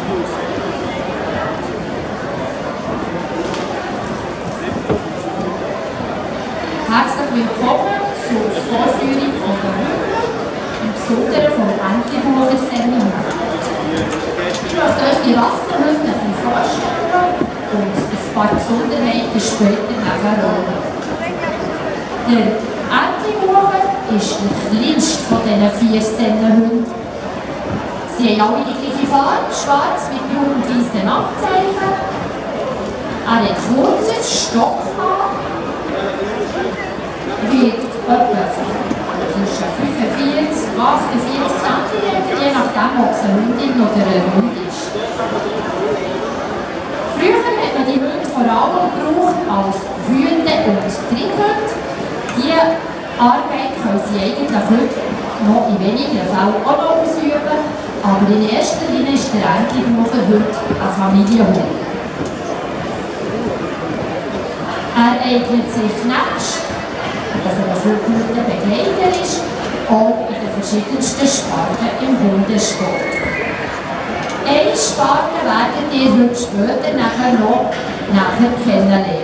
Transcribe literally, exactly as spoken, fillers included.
Herzlich willkommen zur Vorführung von der Hunde, im Besonderen vom Entlebucher Seminar. Ich möchte euch die Rassenhunde ein bisschen vorstellen und ein paar Besonderheiten später nachher auch. Der Entlebucher ist der kleinste von diesen vier Sennenhunden. Sie haben alle die gleiche Farbe, schwarz mit braun und weißen Abzeichen. Er hat kurzes Stockhaar, wiegt etwa zwischen fünfundvierzig und achtundvierzig Zentimeter, je nachdem, ob es eine Hündin oder ein Hund ist. Früher hat man die Hunde vor allem gebraucht als Hüte und Trinkhunde. Diese Arbeit können sie eigentlich heute noch in wenigen Fällen auch noch ausüben, aber in erster Linie ist der Entlebucher heute ein Familienhund. Er eignet sich nebst, dass er ein sehr guter Begleiter ist, auch in den verschiedensten Sparten im Hundesport. Eine Sparte werdet ihr heute später nachher noch nachher kennenlernen.